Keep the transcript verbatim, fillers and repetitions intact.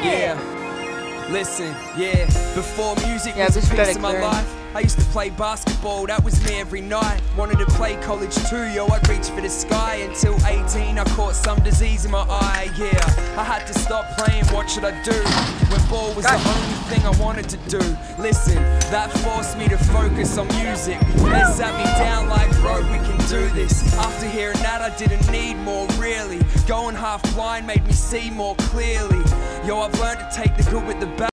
Yeah. Listen, yeah. Before music Yeah, was a this is piece very of my clear. life, I used to play basketball, that was me every night. Wanted to play college too, yo, I'd reach for the sky. Until eighteen, I caught some disease in my eye, yeah. I had to stop playing, what should I do? When ball was the only thing I wanted to do. Listen, that forced me to focus on music. They sat me down like, bro, we can do this. After hearing that, I didn't need more, really. Going half blind made me see more clearly. Yo, I've learned to take the good with the bad.